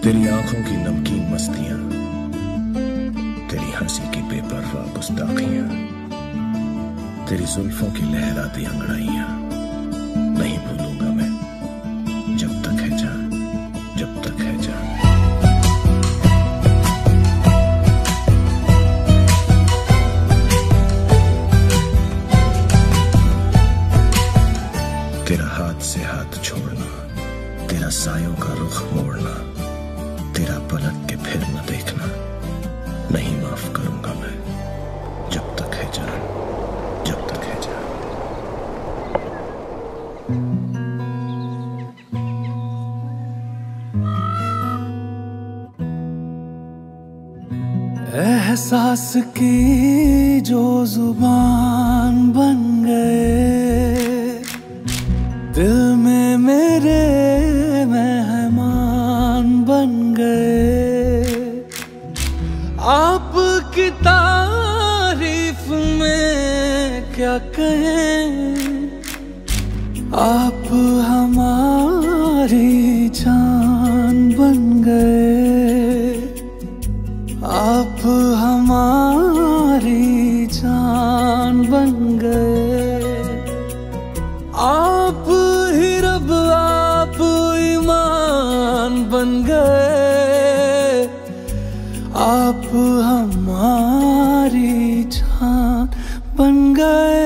तेरी आंखों की नमकीन मस्तियां, तेरी हंसी की बेपरवाह गुस्ताखियां, तेरी जुल्फों की लहराती अंगड़ाइयां नहीं भूलूंगा मैं, जब तक है जान, जब तक है जान। तेरा हाथ से हाथ छोड़ना, तेरा सायों का रुख मोड़ना, तेरा पलट के फिर न देखना नहीं माफ करूंगा मैं, जब तक है जान, जब तक है जान। एहसास की जो जुबान बन गए, दिल में मेरे मेहमान बन गए। आपकी तारीफ में क्या कहें, आप हमारी जान बन गए, आप हमारी जान बन गए। आप ही रब, आप ईमान बन गए, आप हमारी जान बन गए।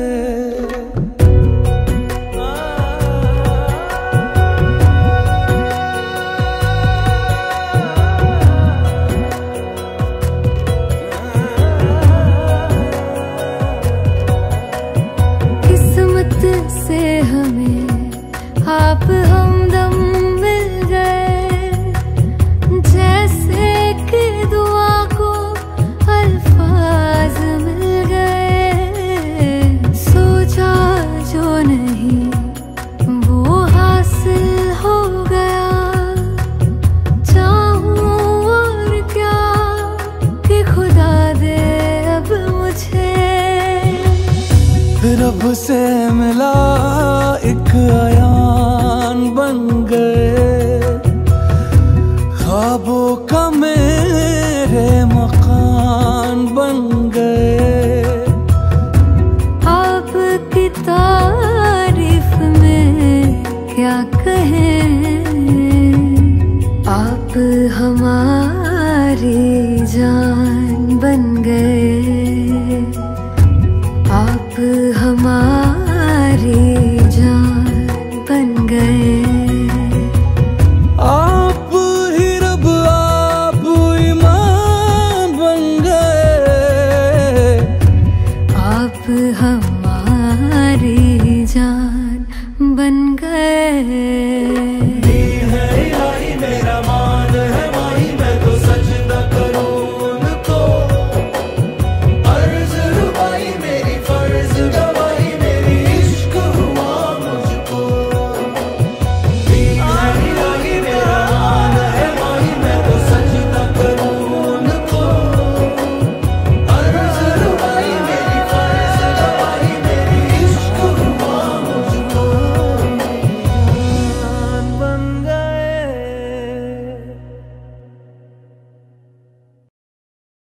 से हमें आप हमदम मिल गए, जैसे कि दुआ को अल्फाज मिल गए। सोचा जो नहीं वो हासिल हो गया, चाहूं और क्या कि खुदा दे अब मुझे। रब से मिला एक अयान बन गए, ख्वाबों का मेरे मकान बन गए। आपकी तारीफ में क्या कहें, आप हमारी जान बन गए, आप हमारी जान बन गए। आप ही रब, आप ईमान बन गए, आप हमारी जान बन गए।